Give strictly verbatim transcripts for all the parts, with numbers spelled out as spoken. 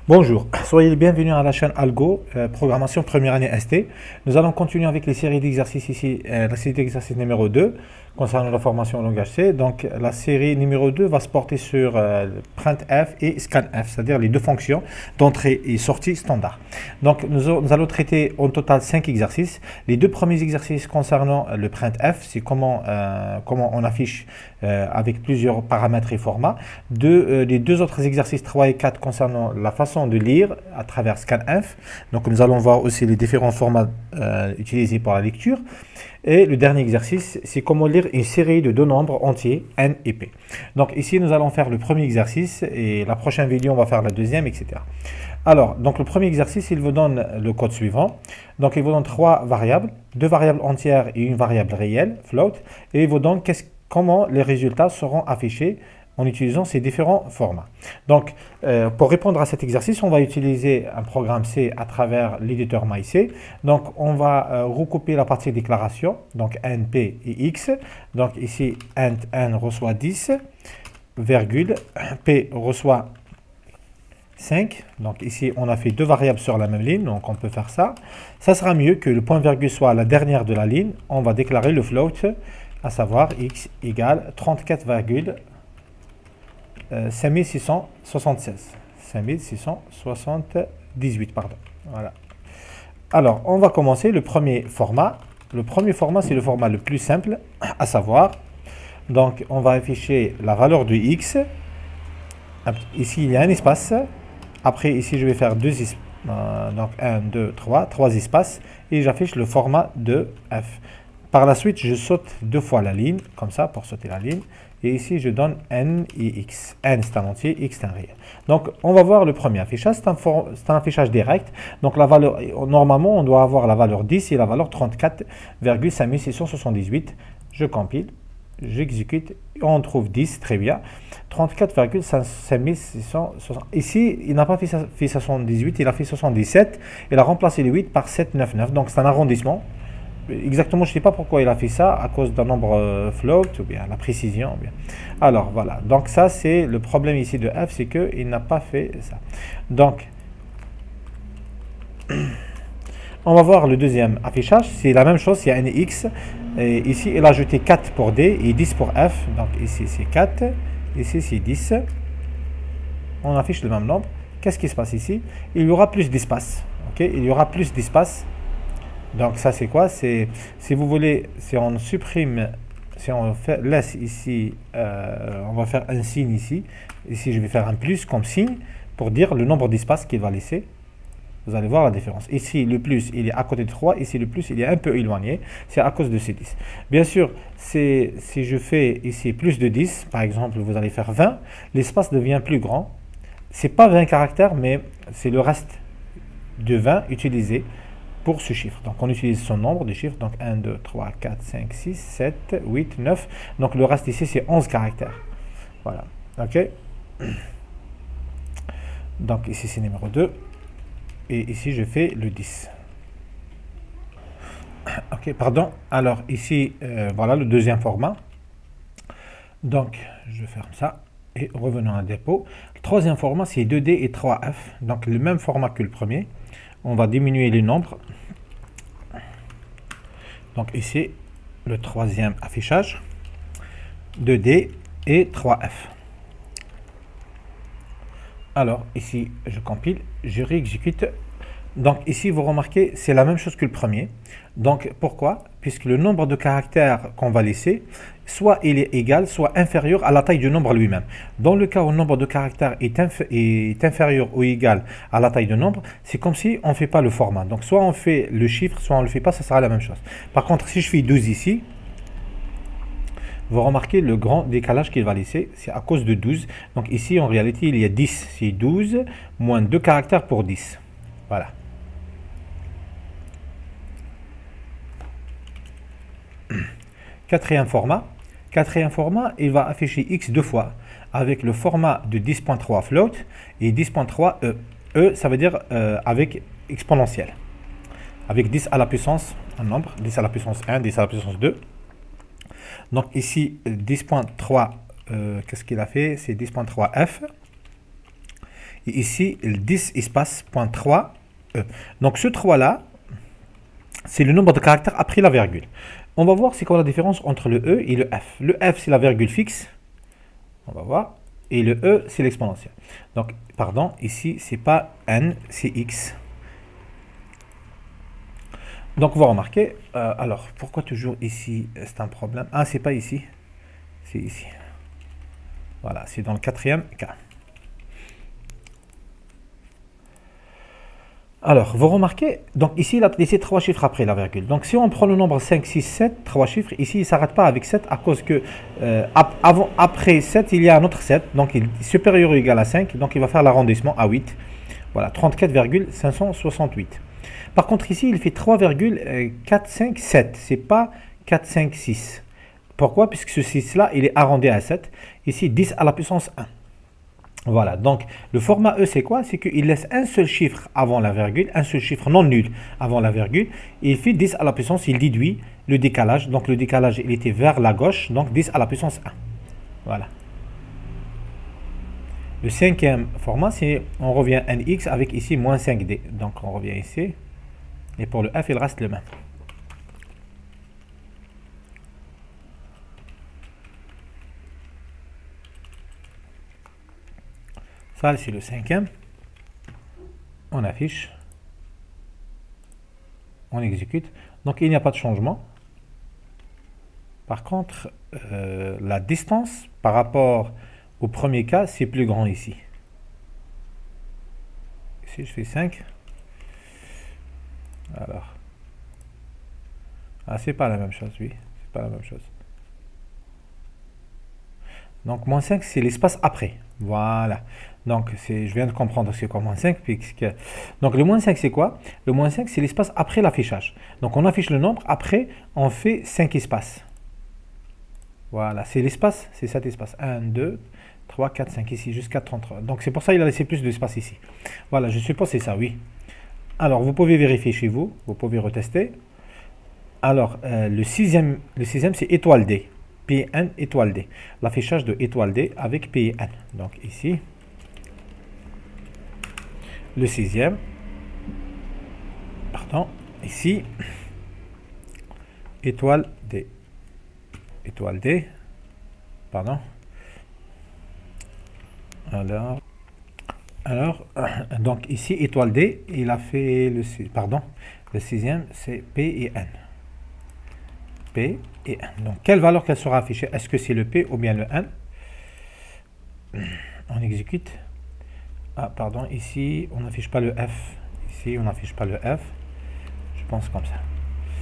Bonjour, soyez les bienvenus à la chaîne Algo, euh, programmation première année S T. Nous allons continuer avec les séries d'exercices ici, euh, la série d'exercices numéro deux concernant la formation en langage C. Donc la série numéro deux va se porter sur euh, printf et scanf, c'est-à-dire les deux fonctions d'entrée et sortie standard. Donc nous, nous allons traiter en total cinq exercices. Les deux premiers exercices concernant le printf, c'est comment, euh, comment on affiche euh, avec plusieurs paramètres et formats. Deux, euh, les deux autres exercices trois et quatre concernant la façon de lire à travers scanf. Donc nous allons voir aussi les différents formats euh, utilisés pour la lecture. Et le dernier exercice, c'est comment lire une série de deux nombres entiers, n et p. Donc ici, nous allons faire le premier exercice et la prochaine vidéo, on va faire la deuxième, et cetera. Alors, donc le premier exercice, il vous donne le code suivant. Donc il vous donne trois variables, deux variables entières et une variable réelle, float. Et il vous donne comment les résultats seront affichés en utilisant ces différents formats. Donc, euh, pour répondre à cet exercice, on va utiliser un programme C à travers l'éditeur MyC. Donc, on va euh, recouper la partie déclaration, donc n, p et x. Donc, ici, int n reçoit dix, virgule, p reçoit cinq. Donc, ici, on a fait deux variables sur la même ligne, donc on peut faire ça. Ça sera mieux que le point virgule soit la dernière de la ligne. On va déclarer le float, à savoir x égale trente-quatre, Euh, cinq mille six cent soixante-seize. cinq mille six cent soixante-dix-huit, pardon. Voilà. Alors, on va commencer le premier format. Le premier format, c'est le format le plus simple, à savoir, donc on va afficher la valeur de x. Ici, il y a un espace. Après, ici, je vais faire deux espaces. Euh, donc, un, deux, trois. Trois espaces. Et j'affiche le format de f. Par la suite, je saute deux fois la ligne, comme ça, pour sauter la ligne. Et ici, je donne n et x. N, c'est un entier, x, c'est un réel. Donc, on va voir le premier affichage. C'est un, un affichage direct. Donc, la valeur, normalement, on doit avoir la valeur dix et la valeur trente-quatre virgule cinq mille six cent soixante-dix-huit. Je compile, j'exécute. On trouve dix, très bien. trente-quatre virgule cinq mille six cent soixante. Ici, il n'a pas fait, fait soixante-dix-huit, il a fait soixante-dix-sept. Il a remplacé le huit par sept virgule quatre-vingt-dix-neuf. Donc, c'est un arrondissement. Exactement, je ne sais pas pourquoi il a fait ça, à cause d'un nombre euh, float, ou bien la précision. Ou bien. Alors, voilà. Donc, ça, c'est le problème ici de f, c'est qu'il n'a pas fait ça. Donc, on va voir le deuxième affichage. C'est la même chose, il y a n et x. Et ici, il a ajouté quatre pour d et dix pour f. Donc, ici, c'est quatre. Ici, c'est dix. On affiche le même nombre. Qu'est-ce qui se passe ici? Il y aura plus d'espace. Okay? Il y aura plus d'espace. Donc ça c'est quoi? C'est si vous voulez, si on supprime, si on fait, laisse ici, euh, on va faire un signe ici. Ici je vais faire un plus comme signe pour dire le nombre d'espaces qu'il va laisser. Vous allez voir la différence. Ici le plus il est à côté de trois, ici le plus il est un peu éloigné. C'est à cause de ces dix. Bien sûr, si je fais ici plus de dix, par exemple vous allez faire vingt, l'espace devient plus grand. C'est pas vingt caractères, mais c'est le reste de vingt utilisé pour ce chiffre. Donc on utilise son nombre de chiffres, donc un, deux, trois, quatre, cinq, six, sept, huit, neuf. Donc le reste ici c'est onze caractères. Voilà. Ok. Donc ici c'est numéro deux. Et ici je fais le dix. Ok, pardon. Alors ici, euh, voilà le deuxième format. Donc je ferme ça. Et revenons à dépôt. Le troisième format c'est deux D et trois F. Donc le même format que le premier. On va diminuer les nombres. Donc ici, le troisième affichage, deux D et trois F. Alors ici, je compile, je réexécute. Donc ici, vous remarquez, c'est la même chose que le premier. Donc pourquoi? Puisque le nombre de caractères qu'on va laisser, soit il est égal, soit inférieur à la taille du nombre lui-même. Dans le cas où le nombre de caractères est, inf est inférieur ou égal à la taille du nombre, c'est comme si on ne fait pas le format. Donc soit on fait le chiffre, soit on ne le fait pas, ça sera la même chose. Par contre, si je fais douze ici, vous remarquez le grand décalage qu'il va laisser, c'est à cause de douze. Donc ici, en réalité, il y a dix. C'est douze moins deux caractères pour dix. Voilà. Quatrième format. Quatrième format, il va afficher x deux fois avec le format de dix point trois float et dix point trois e. E, ça veut dire euh, avec exponentielle. Avec dix à la puissance, un nombre, dix à la puissance un, dix à la puissance deux. Donc ici, dix point trois, euh, qu'est-ce qu'il a fait? C'est dix point trois f. Et ici, le dix espace point trois E. Donc ce trois là, c'est le nombre de caractères après la virgule. On va voir c'est quoi la différence entre le E et le F. Le F, c'est la virgule fixe. On va voir. Et le E, c'est l'exponentielle. Donc, pardon, ici, c'est pas N, c'est X. Donc, on va remarquer. Euh, alors, pourquoi toujours ici, c'est un problème? Ah, c'est pas ici. C'est ici. Voilà, c'est dans le quatrième cas. Alors, vous remarquez, donc ici, il a laissé trois chiffres après la virgule. Donc, si on prend le nombre cinq, six, sept, trois chiffres, ici, il ne s'arrête pas avec sept à cause que, euh, avant, après sept, il y a un autre sept, donc il est supérieur ou égal à cinq, donc il va faire l'arrondissement à huit. Voilà, trente-quatre virgule cinq cent soixante-huit. Par contre, ici, il fait trois virgule quatre cinq sept, c'est pas quatre cinq six. Pourquoi? Puisque ce six-là, il est arrondi à sept. Ici, dix à la puissance un. Voilà, donc le format E, c'est quoi? C'est qu'il laisse un seul chiffre avant la virgule, un seul chiffre non nul avant la virgule, et il fait dix à la puissance, il déduit le décalage. Donc le décalage, il était vers la gauche, donc dix à la puissance un. Voilà. Le cinquième format, c'est on revient N X avec ici moins cinq D. Donc on revient ici, et pour le F, il reste le même. Ça, c'est le cinquième. On affiche. On exécute. Donc, il n'y a pas de changement. Par contre, euh, la distance par rapport au premier cas, c'est plus grand ici. Ici, je fais cinq. Alors. Ah, c'est pas la même chose, oui. C'est pas la même chose. Donc, moins cinq, c'est l'espace après. Voilà. Donc, je viens de comprendre ce qu'est moins cinq. Puisque... Donc, le moins cinq, c'est quoi? Le moins cinq, c'est l'espace après l'affichage. Donc, on affiche le nombre. Après, on fait cinq espaces. Voilà. C'est l'espace. C'est cet espace. un, deux, trois, quatre, cinq ici, jusqu'à trente-trois. Donc, c'est pour ça qu'il a laissé plus d'espace ici. Voilà. Je suppose que c'est ça, oui. Alors, vous pouvez vérifier chez vous. Vous pouvez retester. Alors, euh, le sixième, le sixième c'est étoile D. P N étoile D. L'affichage de étoile D avec P N. Donc ici, le sixième. Pardon. Ici, étoile D. Étoile D. Pardon. Alors, alors donc ici, étoile D, il a fait le, pardon, le sixième, c'est P et N. P et N. Donc, quelle valeur qu'elle sera affichée? Est-ce que c'est le P ou bien le N? On exécute. Ah, pardon, ici, on n'affiche pas le F. Ici, on n'affiche pas le F. Je pense comme ça.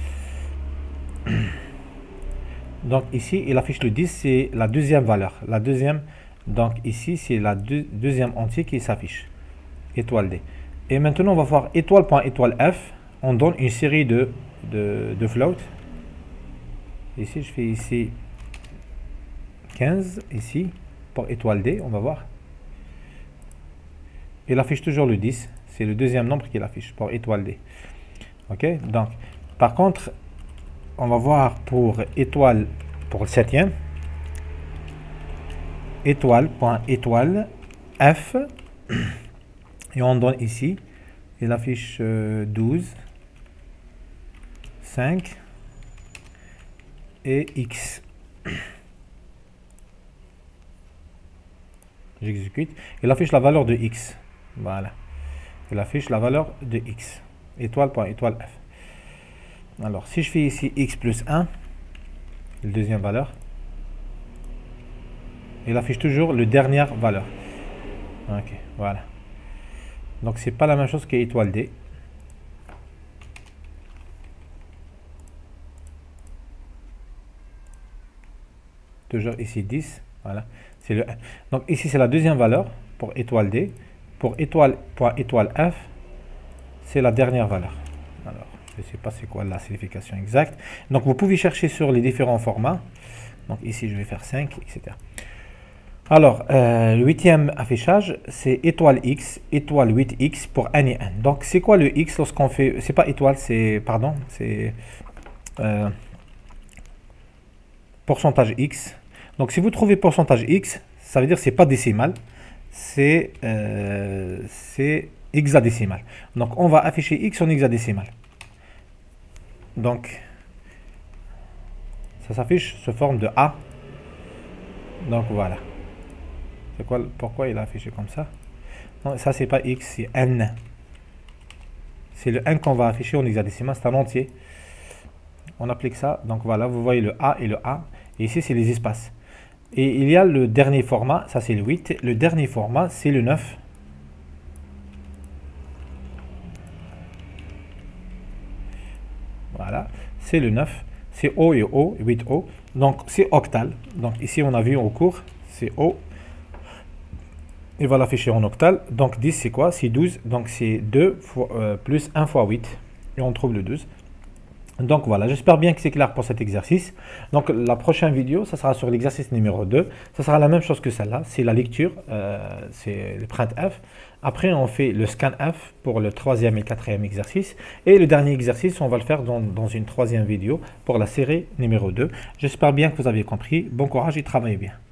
Donc, ici, il affiche le dix, c'est la deuxième valeur. La deuxième, donc ici, c'est la deux, deuxième entier qui s'affiche. Étoile D. Et maintenant, on va voir étoile.étoile F. On donne une série de, de, de floats. Ici, je fais ici quinze, ici, pour étoile D, on va voir. Il affiche toujours le dix, c'est le deuxième nombre qu'il affiche pour étoile D. Ok, donc, par contre, on va voir pour étoile, pour le septième, étoile.étoile F, et on donne ici, il affiche euh, douze, cinq, et X. J'exécute. Il affiche la valeur de X. Voilà. Il affiche la valeur de X. Étoile.étoile F. Alors, si je fais ici X plus un, la deuxième valeur, il affiche toujours la dernière valeur. Ok, voilà. Donc, c'est pas la même chose qu'étoile D. Toujours ici dix, voilà, c'est le un. Donc ici c'est la deuxième valeur pour étoile D. Pour étoile.étoile F, c'est la dernière valeur. Alors, je ne sais pas c'est quoi la signification exacte. Donc vous pouvez chercher sur les différents formats. Donc ici je vais faire cinq, et cetera. Alors, euh, le huitième affichage, c'est étoile X, étoile huit X pour N et N. Donc c'est quoi le X lorsqu'on fait, c'est pas étoile, c'est, pardon, c'est... Euh, pourcentage X. Donc si vous trouvez pourcentage X, ça veut dire que c'est pas décimal, c'est euh, c'est hexadécimal. Donc on va afficher x en hexadécimal. Donc ça s'affiche sous forme de A. Donc voilà. C'est quoi, pourquoi il a affiché comme ça? Non, ça c'est pas x, c'est n. C'est le n qu'on va afficher en hexadécimal, c'est un entier. On applique ça, donc voilà, vous voyez le A et le A. Et ici c'est les espaces. Et il y a le dernier format, ça c'est le huit. Le dernier format c'est le neuf. Voilà, c'est le neuf. C'est O et O, huit O. Donc c'est octal. Donc ici on a vu au cours, c'est O. Il va l'afficher en octal. Donc dix c'est quoi? C'est douze. Donc c'est deux fois, euh, plus un fois huit. Et on trouve le douze. Donc voilà, j'espère bien que c'est clair pour cet exercice. Donc la prochaine vidéo, ça sera sur l'exercice numéro deux. Ça sera la même chose que celle-là. C'est la lecture, euh, c'est le printf. Après, on fait le scanf pour le troisième et quatrième exercice. Et le dernier exercice, on va le faire dans, dans une troisième vidéo pour la série numéro deux. J'espère bien que vous avez compris. Bon courage et travaillez bien.